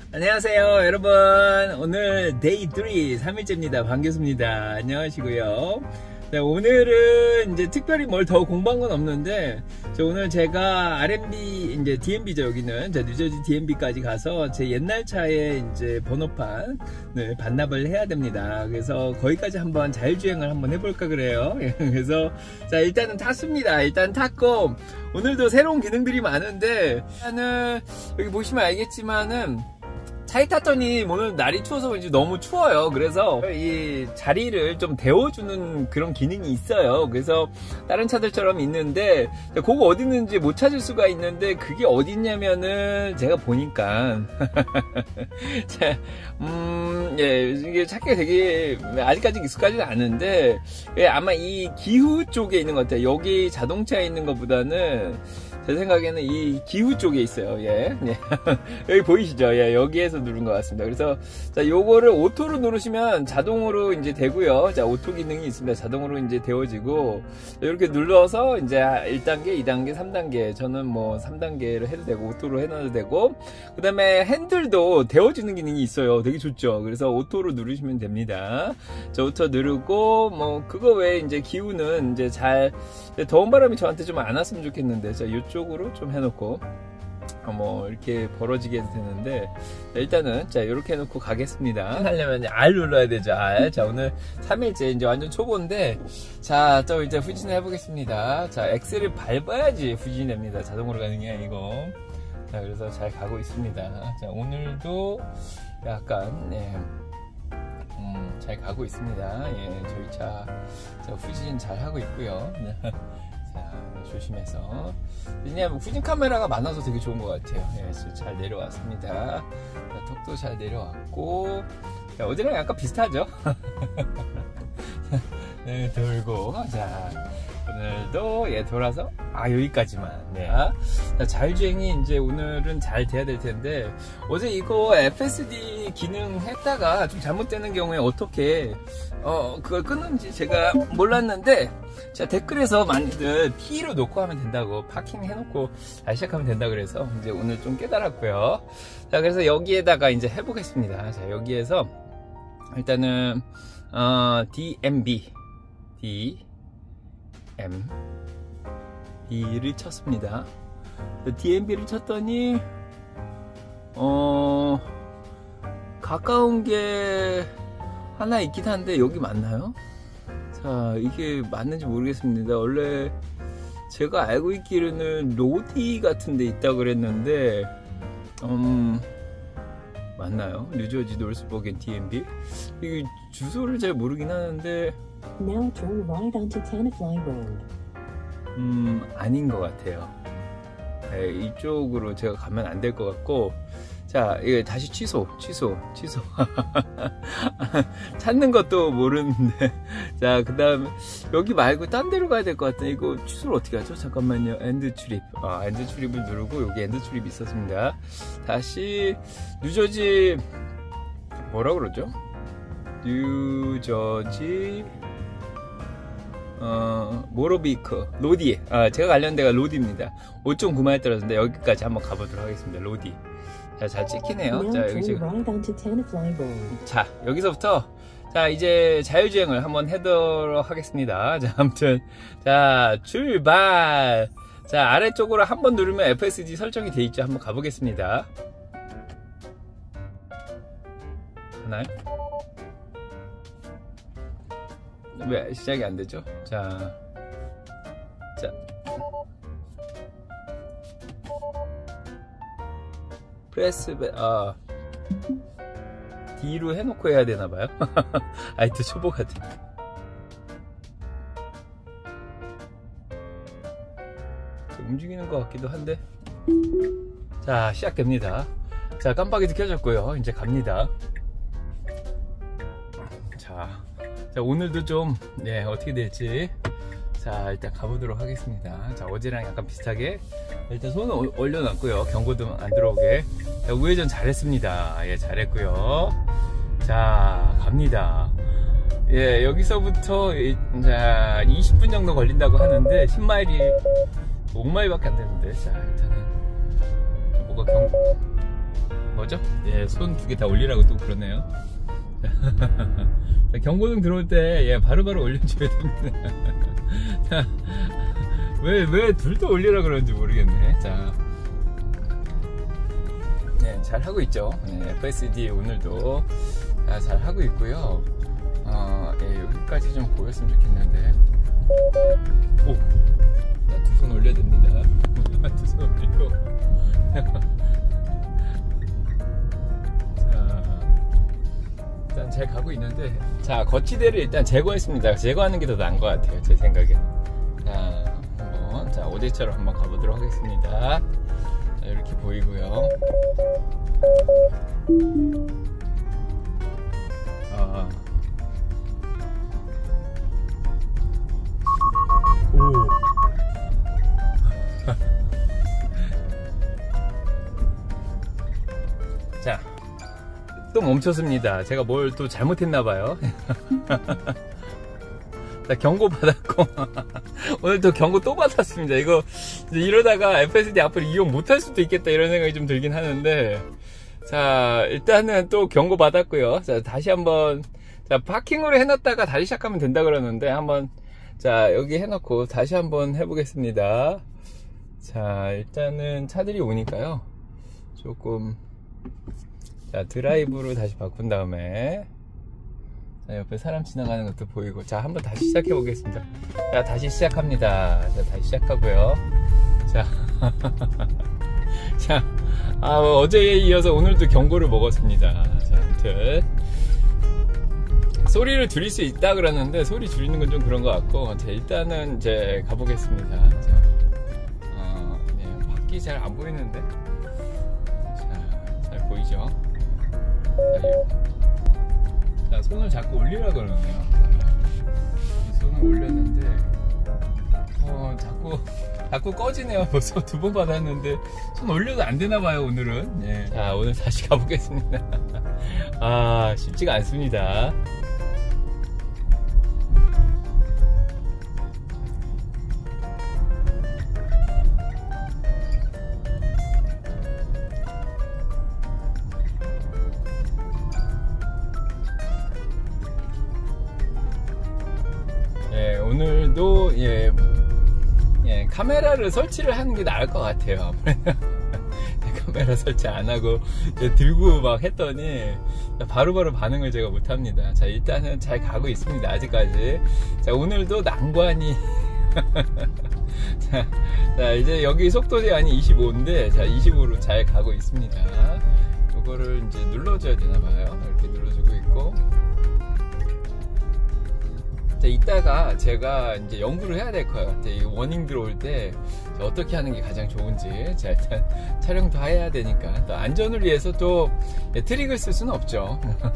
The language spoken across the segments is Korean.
안녕하세요 여러분. 오늘 데이 3, 3일째입니다. 반갑습니다. 안녕하시고요. 네, 오늘은 이제 특별히 뭘 더 공부한 건 없는데, 오늘 제가 R&B, 이제 DMB죠, 여기는. 뉴저지 DMB까지 가서 제 옛날 차에 이제 번호판을 반납을 해야 됩니다. 그래서 거기까지 한번 자율주행을 한번 해볼까 그래요. 그래서, 자, 일단은 탔습니다. 일단 탔고, 오늘도 새로운 기능들이 많은데, 일단은, 여기 보시면 알겠지만은, 차에 탔더니 오늘 날이 추워서 그런지 너무 추워요. 그래서 이 자리를 좀 데워주는 그런 기능이 있어요. 그래서 다른 차들처럼 있는데 그거 어디 있는지 못 찾을 수가 있는데, 그게 어디 있냐면은 제가 보니까 예, 이게 찾기가 되게 아직까지 익숙하지는 않은데, 예, 아마 이 기후 쪽에 있는 것 같아요. 여기 자동차에 있는 것보다는 제 생각에는 이 기후 쪽에 있어요. 예. 여기 보이시죠? 예, 여기에서 누른 것 같습니다. 그래서, 자, 요거를 오토로 누르시면 자동으로 이제 되고요. 자, 오토 기능이 있습니다. 자동으로 이제 데워지고, 이렇게 눌러서 이제 1단계, 2단계, 3단계. 저는 뭐 3단계를 해도 되고, 오토로 해놔도 되고, 그 다음에 핸들도 데워지는 기능이 있어요. 되게 좋죠? 그래서 오토로 누르시면 됩니다. 자, 오토 누르고, 뭐, 그거 외에 이제 기후는 이제 잘, 더운 바람이 저한테 좀 안 왔으면 좋겠는데, 자, 이쪽으로 좀 해놓고, 뭐 이렇게 벌어지게 해도 되는데, 일단은 자, 이렇게 해놓고 가겠습니다. 하려면 R 눌러야 되죠. R. 자, 오늘 3일째 이제 완전 초보인데, 자, 또 이제 후진을 해보겠습니다. 자, 엑셀을 밟아야지 후진이 됩니다. 자동으로 가는 게 아니고. 자, 그래서 잘 가고 있습니다. 자, 오늘도 약간, 예, 잘 가고 있습니다. 예, 저희 차 후진 잘 하고 있고요. 자, 조심해서. 왜냐면 후진 카메라가 많아서 되게 좋은 것 같아요. 예, 잘 내려왔습니다. 자, 턱도 잘 내려왔고, 자, 어제랑 약간 비슷하죠? 네, 돌고, 자, 오늘도 예, 돌아서 여기까지만. 네. 자, 자율주행이 이제 오늘은 잘 돼야 될 텐데, 어제 이거 FSD 기능 했다가 좀 잘못되는 경우에 어떻게 그걸 끊는지 제가 몰랐는데, 자, 댓글에서 많이들 P로 놓고 하면 된다고, 파킹 해놓고 다시 시작하면 된다 그래서 이제 오늘 좀 깨달았고요. 자, 그래서 여기에다가 이제 해보겠습니다. 자, 여기에서 일단은 DMB를 쳤습니다. DMB를 쳤더니 가까운 게 하나 있긴 한데, 여기 맞나요? 자, 이게 맞는지 모르겠습니다. 원래 제가 알고 있기로는 로디 같은 데 있다고 그랬는데, 맞나요? 뉴저지 노스버겐 DMB? 이게 주소를 잘 모르긴 하는데, Now turn right onto Tenafly Road. 아닌 것 같아요. 네, 이쪽으로 제가 가면 안 될 것 같고, 자, 이거 다시 취소. 찾는 것도 모르는데. 자, 그 다음에, 여기 말고 딴 데로 가야 될 것 같아. 이거 취소를 어떻게 하죠? 잠깐만요. 엔드 출입. 엔드 출입을 누르고, 여기 엔드 출입이 있었습니다. 다시, 뉴저지, 뭐라 그러죠? 뉴저지, 모로비크, 로디. 제가 관련 데가 로디입니다. 5.9마일 떨어졌는데, 여기까지 한번 가보도록 하겠습니다. 로디. 자, 잘 찍히네요. 자, 여기 지금. 자, 여기서부터, 자, 이제 자율주행을 한번 해보도록 하겠습니다. 자, 아무튼, 자, 출발! 자, 아래쪽으로 한번 누르면 FSD 설정이 돼 있죠. 한번 가보겠습니다. 하나요? 왜 시작이 안 되죠? 자. 프레스 D로 해놓고 해야 되나봐요. 또 초보 같아. 움직이는 것 같기도 한데. 자, 시작됩니다. 자, 깜빡이도 켜졌고요. 이제 갑니다. 자, 오늘도 좀, 네, 어떻게 될지. 자, 일단 가보도록 하겠습니다. 자, 어제랑 약간 비슷하게 일단 손을 올려놨고요. 경고등 안 들어오게. 자, 우회전 잘했습니다. 예, 잘했고요. 자, 갑니다. 예, 여기서부터 자, 20분 정도 걸린다고 하는데 10마일이 5마일밖에 안 되는데. 자, 일단은 뭐가 뭐죠? 예, 손 두 개 다 올리라고 또 그러네요. 자, 경고등 들어올 때, 예, 바로바로 올려줘야 됩니다. 자, 왜 둘 다 올리라 그러는지 모르겠네. 자, 네, 잘 하고 있죠. 네, FSD 오늘도 잘 하고 있고요. 예, 여기까지 좀 보였으면 좋겠는데. 오, 두 손 올려야 됩니다. 두 손 올리고. 일단 잘 가고 있는데, 자, 거치대를 일단 제거했습니다. 제거하는 게 더 나은 것 같아요, 제 생각에. 자, 한번, 자, 어제처럼 한번 가보도록 하겠습니다. 자, 이렇게 보이고요. 오. 자, 또 멈췄습니다. 제가 뭘 또 잘못했나봐요. 자, 경고 받았고 오늘 또 경고 또 받았습니다. 이거 이러다가 FSD 앞으로 이용 못할 수도 있겠다 이런 생각이 좀 들긴 하는데, 자, 일단은 또 경고 받았고요. 자, 다시 한번, 자, 파킹으로 해놨다가 다시 시작하면 된다 그러는데, 한번, 자, 여기 해놓고 다시 한번 해보겠습니다. 자, 일단은 차들이 오니까요, 조금, 자, 드라이브로 다시 바꾼 다음에, 자, 옆에 사람 지나가는 것도 보이고, 자, 한번 다시 시작해 보겠습니다. 자, 다시 시작합니다. 자, 다시 시작하고요. 자, 자, 어제에 이어서 오늘도 경고를 먹었습니다. 자, 아무튼 소리를 줄일 수 있다 그러는데, 소리 줄이는 건 좀 그런 것 같고, 자, 일단은 이제 가보겠습니다. 자, 네, 밖이 잘 안 보이는데, 자, 잘 보이죠? 자, 손을 자꾸 올리라 그러네요. 손을 올렸는데, 자꾸 꺼지네요. 벌써 두 번 받았는데 손 올려도 안 되나봐요, 오늘은. 예. 자, 오늘 다시 가보겠습니다. 쉽지가 않습니다. 예, 오늘도, 예, 카메라를 설치를 하는 게 나을 것 같아요. 카메라 설치 안 하고 들고 막 했더니 바로바로 반응을 제가 못 합니다. 자, 일단은 잘 가고 있습니다, 아직까지. 자, 오늘도 난관이 자, 이제 여기 속도 제한이 25인데, 자, 25로 잘 가고 있습니다. 이거를 이제 눌러줘야 되나봐요. 이렇게 눌러주고 있고. 자, 이따가 제가 이제 연구를 해야 될 것 같아요. 이 워닝 들어올 때 어떻게 하는 게 가장 좋은지. 자, 일단 촬영도 해야 되니까, 또 안전을 위해서 또 트릭을 쓸 수는 없죠.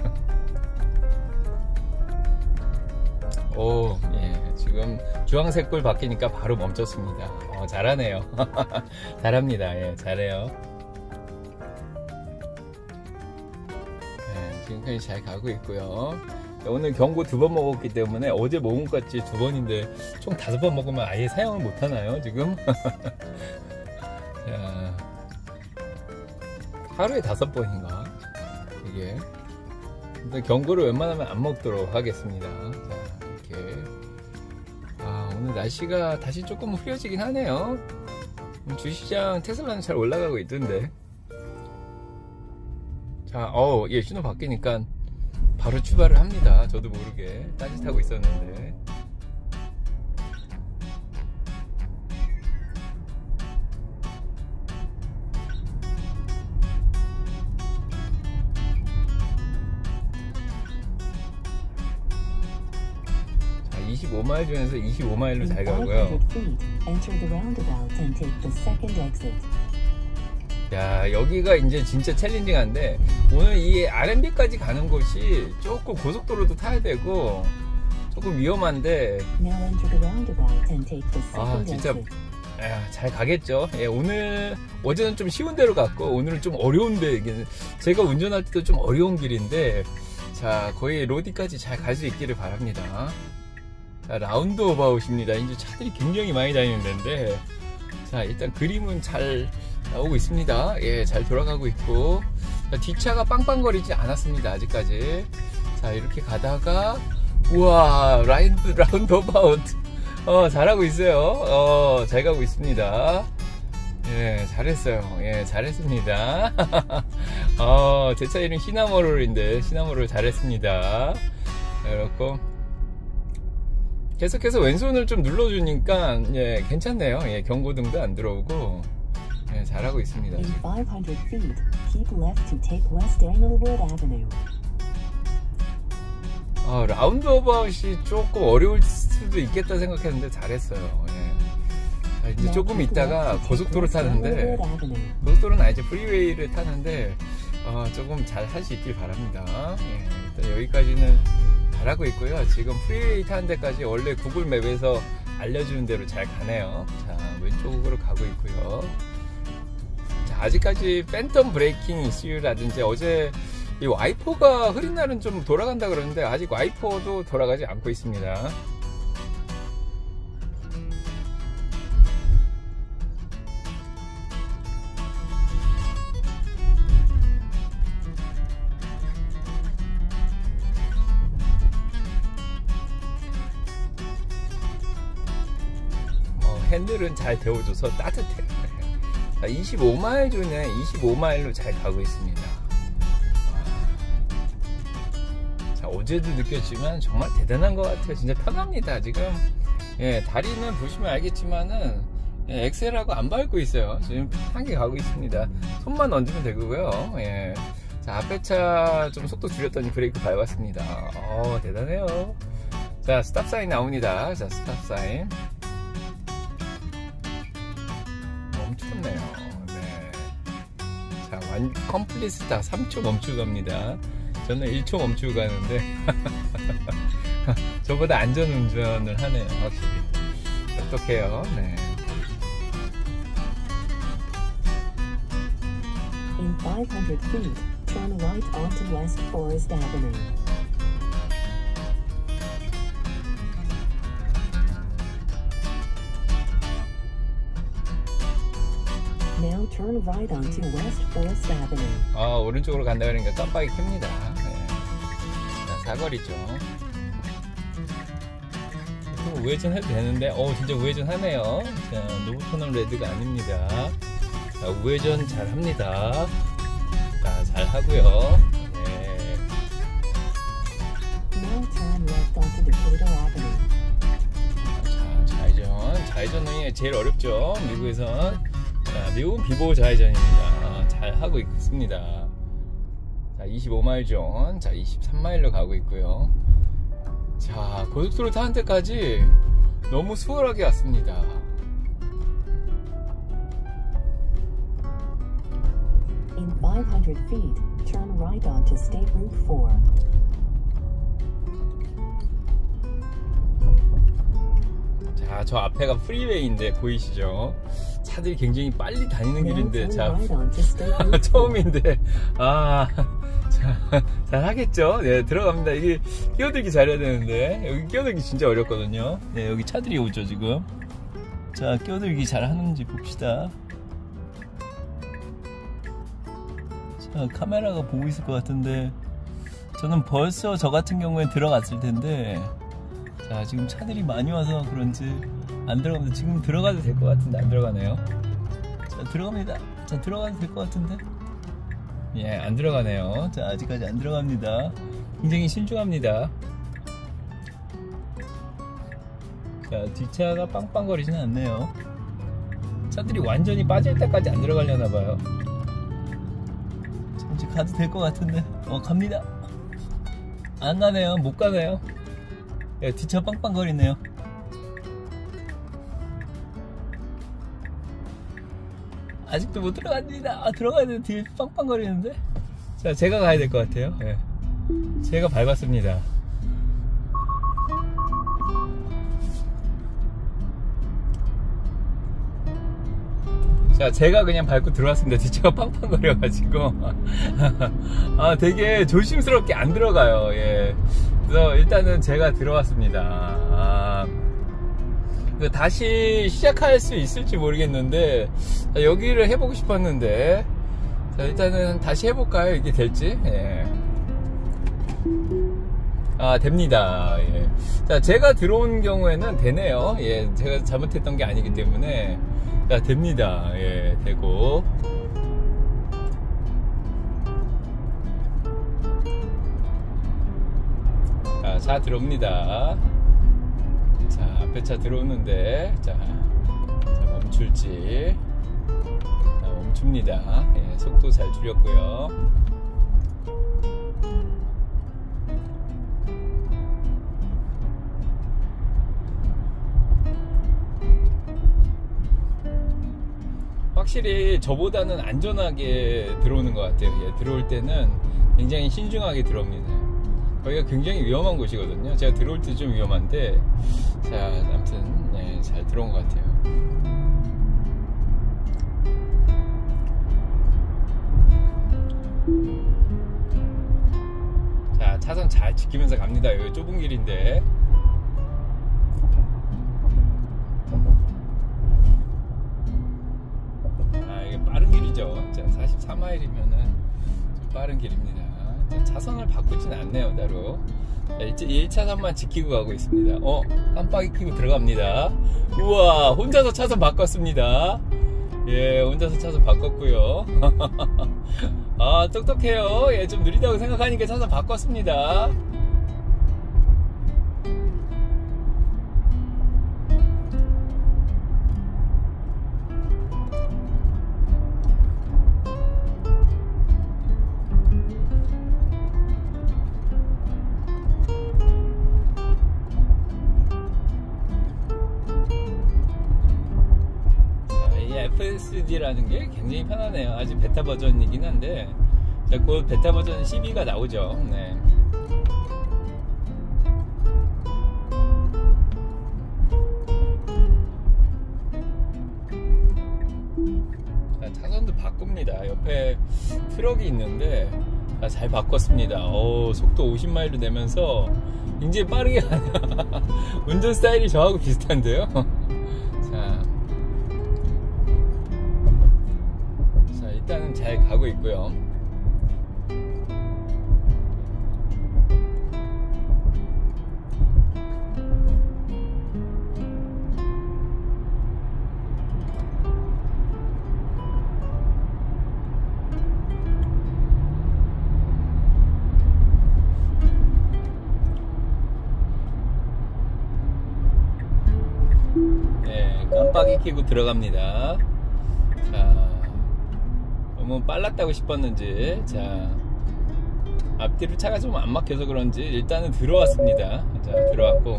오, 예, 지금 주황색 불 바뀌니까 바로 멈췄습니다. 잘하네요. 잘합니다. 예, 잘해요. 예, 지금까지 잘 가고 있고요. 오늘 경고 2번 먹었기 때문에, 어제 먹은 것 같이 2번인데 총 5번 먹으면 아예 사용을 못하나요, 지금? 자, 하루에 5번인가 이게. 근데 경고를 웬만하면 안 먹도록 하겠습니다. 자, 이렇게. 오늘 날씨가 다시 조금 흐려지긴 하네요. 주시장 테슬라는 잘 올라가고 있던데. 자, 예, 신호 바뀌니까 바로 출발을 합니다. 저도 모르게 딴짓하고 있었는데. 자, 25마일 중에서 25마일로 잘 가고요. 야, 여기가 이제 진짜 챌린징한데, 오늘 이 R&B까지 가는 곳이 조금 고속도로도 타야 되고 조금 위험한데, 진짜 잘 가겠죠. 예, 어제는 좀 쉬운 데로 갔고, 오늘은 좀 어려운데, 제가 운전할 때도 좀 어려운 길인데, 자, 거의 로디까지 잘 갈 수 있기를 바랍니다. 자, 라운드 어바웃입니다. 이제 차들이 굉장히 많이 다니는 데인데, 자, 일단 그림은 잘 나오고 있습니다. 예, 잘 돌아가고 있고. 자, 뒷차가 빵빵거리지 않았습니다. 아직까지. 자, 이렇게 가다가 우와, 라운드어바웃. 잘하고 있어요. 잘 가고 있습니다. 예, 잘했어요. 예, 잘했습니다. 제 차 이름 시나모롤인데, 시나모롤 잘했습니다. 이렇게. 계속해서 왼손을 좀 눌러주니까, 예, 괜찮네요. 예, 경고등도 안 들어오고, 예, 잘하고 있습니다. In 500 feet, keep left to take West Englewood Avenue. 라운드어바웃이 조금 어려울 수도 있겠다 생각했는데 잘했어요. 예. 이제 조금 있다가 고속도로 타는데, 고속도로는 아니죠. 프리웨이를 타는데, 조금 잘 할 수 있길 바랍니다. 예, 일단 여기까지는 잘하고 있고요. 지금 프리웨이 타는 데까지 원래 구글 맵에서 알려주는 대로 잘 가네요. 자, 왼쪽으로 가고 있고요. 자, 아직까지 팬텀 브레이킹 이슈라든지 어제 이 와이퍼가 흐린 날은 좀 돌아간다 그러는데 아직 와이퍼도 돌아가지 않고 있습니다. 핸들은 잘 데워줘서 따뜻해요. 25마일 중에 25마일로 잘 가고 있습니다. 자, 어제도 느꼈지만 정말 대단한 것 같아요. 진짜 편합니다. 지금 예, 다리는 보시면 알겠지만은 예, 엑셀하고 안 밟고 있어요. 지금 편하게 가고 있습니다. 손만 얹으면 되고요. 예. 자, 앞에 차 좀 속도 줄였더니 브레이크 밟았습니다. 대단해요. 자, 스탑사인 나옵니다. 자, 스탑사인. 멈췄네요. 네. 자, 컴플릿 스탑 3초 멈추고 갑니다. 저는 1초 멈추고 가는데 저보다 안전 운전을 하네요. 확실히 똑똑해요. 네. In 500 feet, turn right onto West Forest Avenue. Now turn right onto West Forest Avenue. 오른쪽으로 간다 그러니까 깜빡이 켭니다. 네. 자, 사거리죠. 우회전 해도 되는데, 진짜 우회전 하네요. 자, 노브터널 레드가 아닙니다. 자, 우회전 잘 합니다. 자, 잘 하고요. 네. Now turn left onto Decatur Avenue. 자, 좌회전이 제일 어렵죠. 미국에선. 자, 미국은 비보호 좌회전입니다. 잘 하고 있습니다. 자, 25마일 존. 자, 23마일로 가고 있고요. 자, 고속도로 타는 데까지 너무 수월하게 왔습니다. In 500 feet, turn right onto State Route 4. 자, 저 앞에가 프리웨이인데 보이시죠? 차들이 굉장히 빨리 다니는 길인데, 자, 처음인데, 자, 잘 하겠죠? 네, 들어갑니다. 이게 끼어들기 잘해야 되는데, 여기 끼어들기 진짜 어렵거든요. 네, 여기 차들이 오죠, 지금. 자, 끼어들기 잘 하는지 봅시다. 자, 카메라가 보고 있을 것 같은데, 저는 벌써 저 같은 경우에 들어갔을 텐데, 자, 지금 차들이 많이 와서 그런지 안 들어갑니다. 지금 들어가도 될 것 같은데 안 들어가네요. 자, 들어갑니다. 자, 들어가도 될 것 같은데, 예, 안 들어가네요. 자, 아직까지 안 들어갑니다. 굉장히 신중합니다. 자, 뒷차가 빵빵거리지는 않네요. 차들이 완전히 빠질 때까지 안 들어가려나봐요. 자, 이제 가도 될 것 같은데, 갑니다. 안 가네요. 못 가네요. 야, 뒷차 빵빵거리네요. 아직도 못 들어갑니다. 들어가야 돼. 뒤에 빵빵거리는데. 자, 제가 가야 될 것 같아요. 예. 제가 밟았습니다. 자, 제가 그냥 밟고 들어왔습니다. 뒷차가 빵빵거려가지고. 되게 조심스럽게 안 들어가요. 예. 그래서 일단은 제가 들어왔습니다. 다시 시작할 수 있을지 모르겠는데, 여기를 해보고 싶었는데, 자, 일단은 다시 해볼까요? 이게 될지? 예. 아, 됩니다. 예. 자, 제가 들어온 경우에는 되네요. 예, 제가 잘못했던 게 아니기 때문에. 자, 됩니다. 예, 되고. 자, 차 들어옵니다. 자, 앞에 차 들어오는데, 자, 멈출지. 자, 멈춥니다. 예, 속도 잘 줄였고요. 확실히 저보다는 안전하게 들어오는 것 같아요. 예, 들어올 때는 굉장히 신중하게 들어옵니다. 거기가 굉장히 위험한 곳이거든요. 제가 들어올 때 좀 위험한데, 자, 아무튼 네, 잘 들어온 것 같아요. 자, 차선 잘 지키면서 갑니다. 여기 좁은 길인데. 아, 이게 빠른 길이죠. 자, 44마일이면은 좀 빠른 길입니다. 자, 차선을 바꾸진 않네요, 따로. 자, 1차선만 지키고 가고 있습니다. 깜빡이 켜고 들어갑니다. 우와, 혼자서 차선 바꿨습니다. 예, 혼자서 차선 바꿨고요. 아, 똑똑해요. 예, 좀 느리다고 생각하니까 차선 바꿨습니다. FSD라는 게 굉장히 편하네요. 아직 베타 버전이긴 한데, 자, 곧 베타 버전 12가 나오죠. 네. 자, 차선도 바꿉니다. 옆에 트럭이 있는데, 자, 잘 바꿨습니다. 속도 50마일로 내면서 굉장히 빠르게 가네요. 운전 스타일이 저하고 비슷한데요. 일단은 잘 가고 있고요. 네, 깜빡이 켜고 들어갑니다. 자, 너무 빨랐다고 싶었는지, 자, 앞뒤로 차가 좀 안 막혀서 그런지 일단은 들어왔습니다. 자, 들어왔고,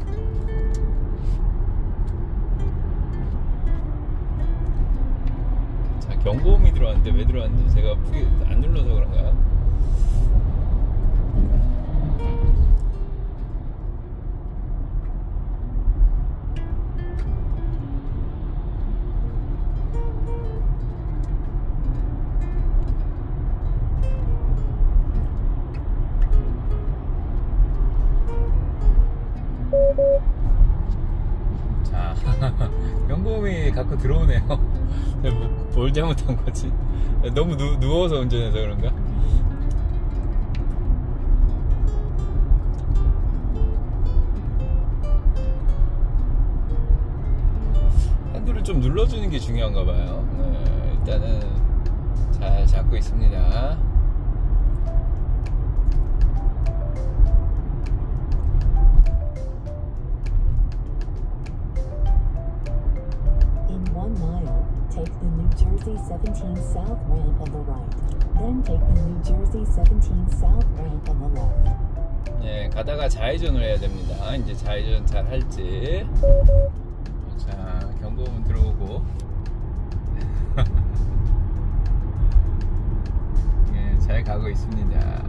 자, 경고음이 들어왔는데 왜 들어왔는지 제가 안 눌러서 그런가요? 자, 경고음이 갖고 들어오네요. 뭘 잘못한 거지? 너무 누워서 운전해서 그런가? 핸들을 좀 눌러주는 게 중요한가 봐요. 네, 일단은 잘 잡고 있습니다. Take the New Jersey 17 South ramp on the right. Then take the New Jersey 17 South ramp on the left. 예, 가다가 좌회전을 해야 됩니다. 이제 좌회전 잘 할지. 자, 경고음 들어오고. 예, 잘 가고 있습니다.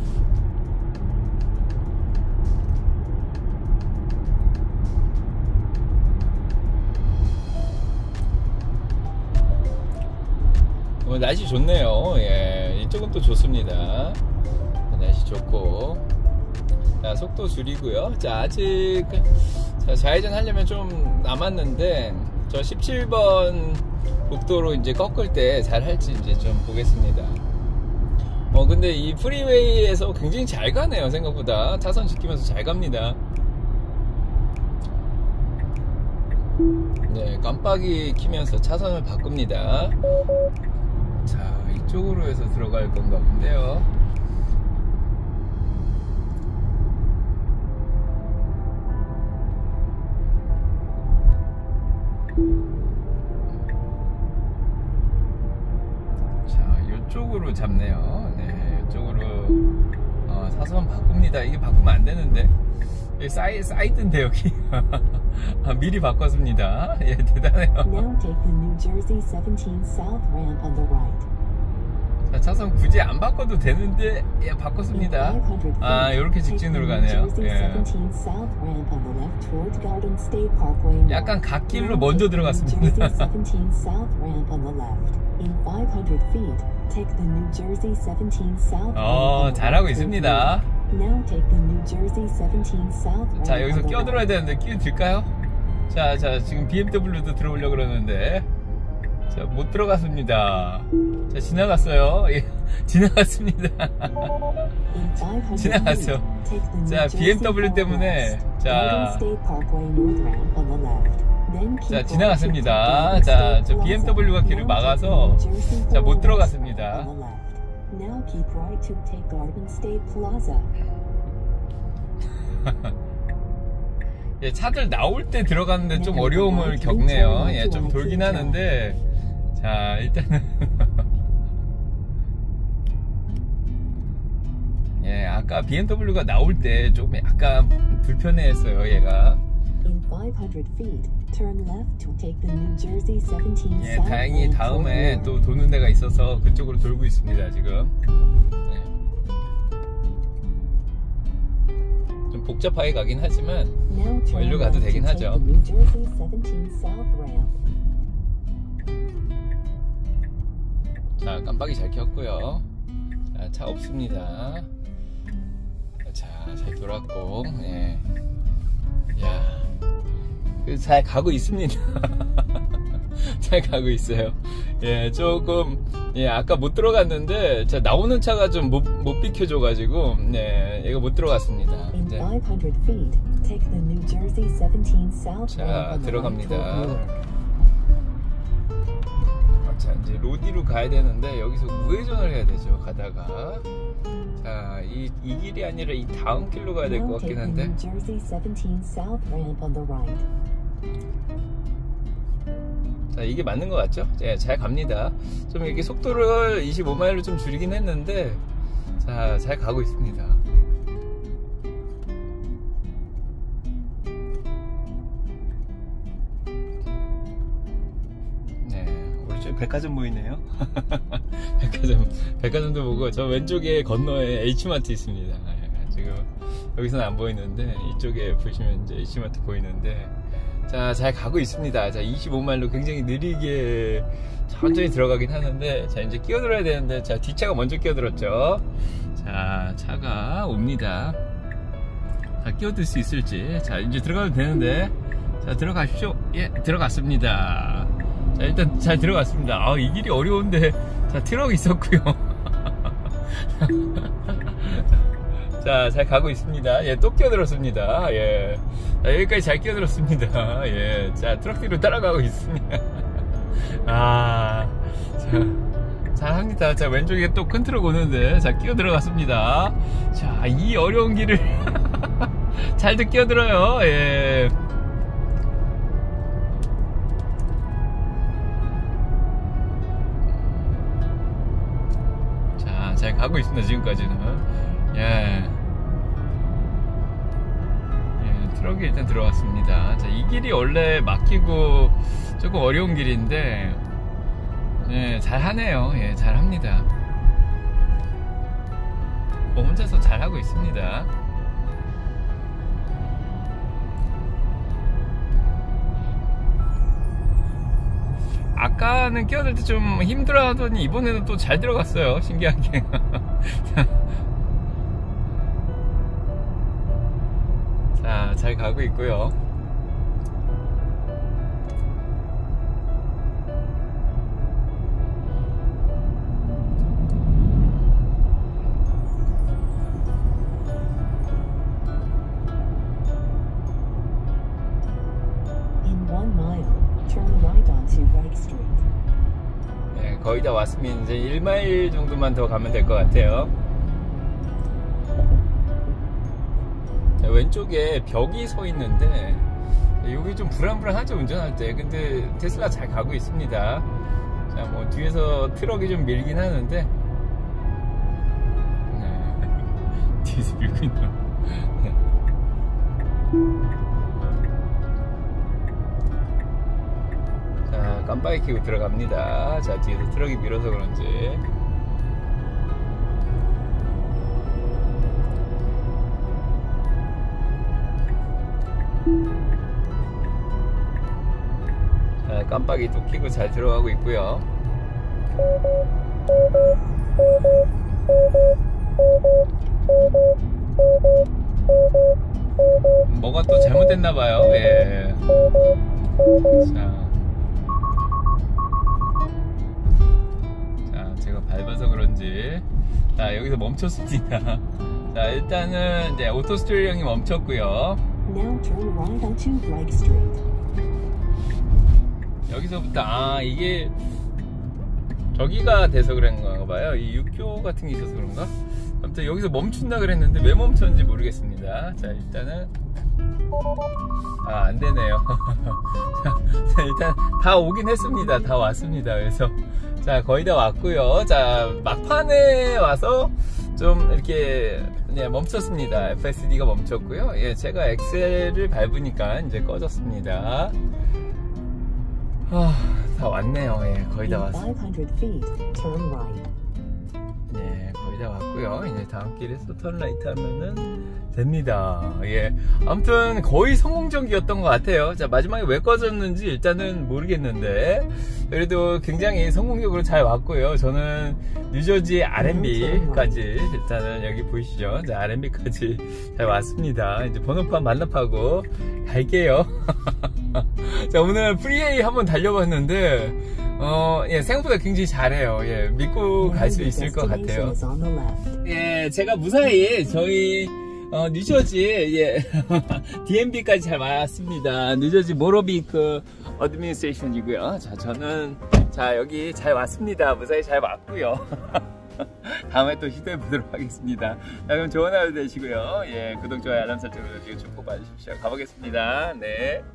날씨 좋네요. 예, 이쪽은 또 좋습니다. 날씨 좋고. 자, 속도 줄이고요. 자, 아직 자, 좌회전 하려면 좀 남았는데, 저 17번 국도로 이제 꺾을 때 잘 할지 이제 좀 보겠습니다. 근데 이 프리웨이에서 굉장히 잘 가네요. 생각보다 차선 지키면서 잘 갑니다. 네, 깜빡이 키면서 차선을 바꿉니다. 자, 이쪽으로 해서 들어갈 건가 본데요. 자, 이쪽으로 잡네요. 네, 이쪽으로 사선 바꿉니다. 이게 바꾸면 안 되는데. 사이드인데 여기 미리 바꿨습니다. 예, 대단해요. Now take the New Jersey 17 South ramp on the right. 자, 차선 굳이 안 바꿔도 되는데 예, In 바꿨습니다. 500 feet, 아, 이렇게 take the 직진으로 New 가네요. Jersey 예. 17 South ramp on the left toward Garden State Parkway North. 약간 갓길로 Now 먼저 take the New 들어갔습니다. Jersey 17 South ramp on the left. In 500 feet, take the New Jersey 17 South ramp on the 잘하고 right. 있습니다. Now take the New Jersey 17 South ramp 자, 여기서 on the 끼어들어야 right. 되는데 끼어들까요? 자, 지금 BMW도 들어오려고 그러는데 자, 못 들어갔습니다. 자, 지나갔어요. 예, 지나갔습니다. In 500 지나갔어. feet, take the New 자, Jersey BMW 때문에 Southwest, 자, Garden State Parkway North ramp on the left. Then keep 자, right 지나갔습니다. to Garden 자, State 저 Plaza. BMW가 길을 Now 막아서 take the New Jersey 자, 못 4 들어갔습니다. on the left. Now keep right to take Garden State Plaza. 예, 차들 나올 때 들어가는데 좀 어려움을 겪네요. 예, 좀 돌긴 하는데 자, 일단은 예, 아까 BMW가 나올 때 조금 약간 불편해했어요, 얘가. In 500 feet, turn left to take the New Jersey 17 예, South 다행히 ramp 다음에 toward 또 도는 데가 있어서 그쪽으로 돌고 있습니다, 지금. 예. 좀 복잡하게 가긴 하지만 Now turn 일로 가도 left 되긴 to take 하죠. the New Jersey 17 South ramp. 자, 깜빡이 잘 켰고요. 자, 차 없습니다. 자, 잘 돌았고, 예. 야, 잘 가고 있습니다. 잘 가고 있어요. 예, 조금, 예, 아까 못 들어갔는데, 자, 나오는 차가 좀 못 비켜줘가지고, 네, 얘가 못 들어갔습니다. In 이제, 500 feet, take the New Jersey 17 South 자, ramp on the right 들어갑니다. toward Newark. 자, 이제 로디로 가야 되는데, 여기서 우회전을 해야 되죠, 가다가. 자, 이 길이 아니라 이 다음 길로 가야 될 Now 것 take 같긴 the 한데. New Jersey 17 South ramp on the right. 자, 이게 맞는 것 같죠? 예, 잘 갑니다. 좀 이렇게 속도를 25마일로 좀 줄이긴 했는데, 자, 잘 가고 있습니다. 네, 오른쪽에 백화점 보이네요. 백화점도 보고, 저 왼쪽에 건너에 H마트 있습니다. 예, 지금 여기서는 안 보이는데, 이쪽에 보시면 이제 H마트 보이는데, 자, 잘 가고 있습니다. 자, 25마일로 굉장히 느리게 천천히 들어가긴 하는데, 자, 이제 끼어들어야 되는데, 자, 뒷차가 먼저 끼어들었죠. 자, 차가 옵니다. 자, 끼어들 수 있을지. 자, 이제 들어가도 되는데, 자, 들어가십시오. 예, 들어갔습니다. 자, 일단 잘 들어갔습니다. 아, 이 길이 어려운데, 자, 트럭 있었고요. 자, 잘 가고 있습니다. 예, 또 끼어들었습니다. 예. 자, 여기까지 잘 끼어들었습니다. 예. 자, 트럭 뒤로 따라가고 있습니다. 아, 자, 잘합니다. 자, 왼쪽에 또 큰 트럭 오는데, 자, 끼어들어갔습니다. 자, 이 어려운 길을 잘도 끼어들어요. 예. 자, 잘 가고 있습니다. 지금까지는. 예. 예, 트럭이 일단 들어왔습니다. 자, 이 길이 원래 막히고 조금 어려운 길인데, 예, 잘 하네요. 예, 잘 합니다. 혼자서 잘 하고 있습니다. 아까는 끼어들 때 좀 힘들어 하더니 이번에는 또 잘 들어갔어요. 신기하게. 자, 잘 가고 있고요. 거의 다 왔으면 이제 1마일 정도만 더 가면 될 것 같아요. 자, 왼쪽에 벽이 서 있는데 여기 좀 불안불안하죠, 운전할 때. 근데 테슬라 잘 가고 있습니다. 자, 뭐 뒤에서 트럭이 좀 밀긴 하는데 뒤에서 밀고 있나. 자, 깜빡이 켜고 들어갑니다. 자, 뒤에서 트럭이 밀어서 그런지. 자, 깜빡이 또 켜고 잘 들어가고 있고요. 뭐가 또 잘못됐나봐요. 예. 자, 제가 밟아서 그런지. 자, 여기서 멈췄습니다. 자, 일단은 이제 오토 스티어링이 멈췄고요. Now turn right onto Blake Street. 여기서부터 이게 저기가 돼서 그런 건가 봐요. 이 육교 같은 게 있어서 그런가? 아무튼 여기서 멈춘다 그랬는데 왜 멈췄는지 모르겠습니다. 자, 일단은 안 되네요. 자, 일단 다 오긴 했습니다. 다 왔습니다. 그래서 자, 거의 다 왔고요. 자, 막판에 와서 좀 이렇게 멈췄습니다. FSD가 멈췄고요. 예, 제가 엑셀을 밟으니까 이제 꺼졌습니다. 다 왔네요. 예, 거의 다 왔어요. 500 feet, turn right. 네, 거의 다 왔고요. 이제 다음 길에서 턴라이트 하면은 됩니다. 예, 아무튼 거의 성공적이었던 것 같아요. 자, 마지막에 왜 꺼졌는지 일단은 모르겠는데 그래도 굉장히 성공적으로 잘 왔고요. 저는 뉴저지 R&B까지 일단은 여기 보이시죠? 자, R&B까지 잘 왔습니다. 이제 번호판 만납하고 갈게요. 자, 오늘 프리웨이 한번 달려봤는데 예, 생각보다 굉장히 잘해요. 예, 믿고 갈 수 있을 것 같아요. 예, 제가 무사히 저희 뉴저지 예, DMV까지 잘 왔습니다. 뉴저지 모로비크 어드미니스트레이션이고요. 자, 저는 여기 잘 왔습니다. 무사히 잘 왔고요. 다음에 또 시도해 보도록 하겠습니다. 자, 그럼 좋은 하루 되시고요. 예, 구독, 좋아요, 알람 설정 눌러주시고 쭉 봐주십시오. 가보겠습니다. 네.